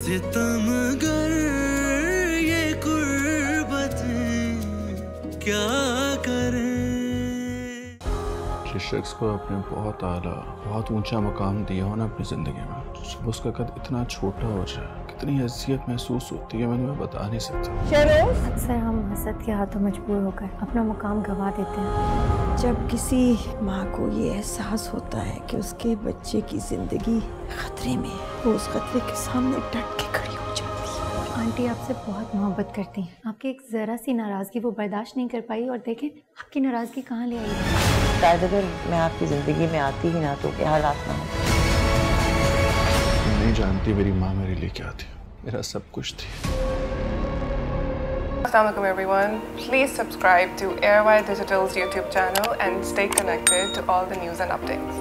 सितमगर ये कुर्बतें क्या करें। जिस शख्स को आपने बहुत आला, बहुत ऊंचा मकाम दिया हो ना अपनी ज़िंदगी में, जब उसका कद इतना छोटा हो जाए, कितनी अज़ियत महसूस होती है, मैं बता नहीं सकता। अक्सर हम हसद के हाथों मजबूर होकर अपना मुकाम गंवा देते हैं। जब किसी माँ को ये एहसास होता है कि उसके बच्चे की जिंदगी खतरे में है, वो उस खतरे के सामने डट के खड़ी हो जाती है। आंटी आपसे बहुत मोहब्बत करती हैं। आपकी एक जरा सी नाराजगी वो बर्दाश्त नहीं कर पाई और देखें आपकी नाराजगी कहाँ ले आई है। शायद अगर मैं आपकी जिंदगी में आती ही ना तो क्या हालात ना होते। नहीं जानती मेरी माँ मेरे लिए क्या थी, मेरा सब कुछ थी। Assalamualaikum everyone. Please subscribe to Airwire Digital's YouTube channel and stay connected to all the news and updates.